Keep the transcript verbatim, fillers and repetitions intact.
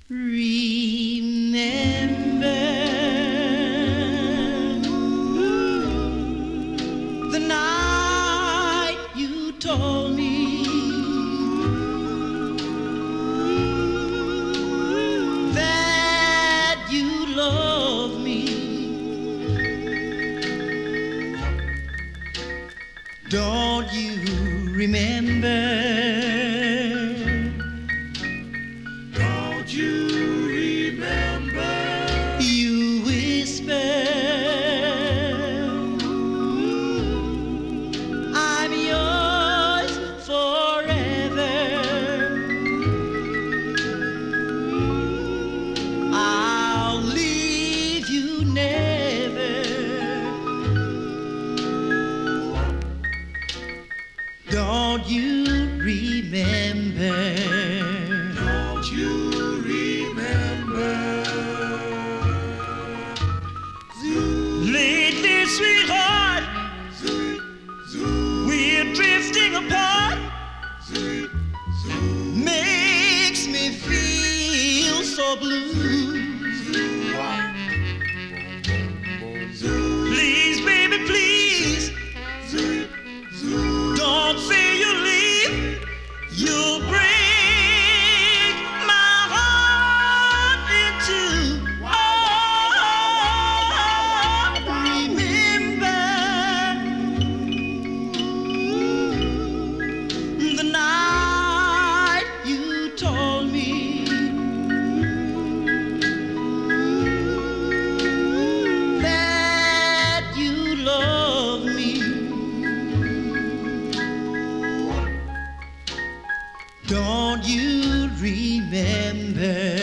Remember the night you told me that you love me. Don't you remember? Don't you remember? Don't you remember? Lately, sweetheart, we're drifting apart. Makes me feel so blue. Please, baby, please. Don't say you'll leave, you'll break my heart in two. Oh, remember the night you told me that you love me. Don't you remember?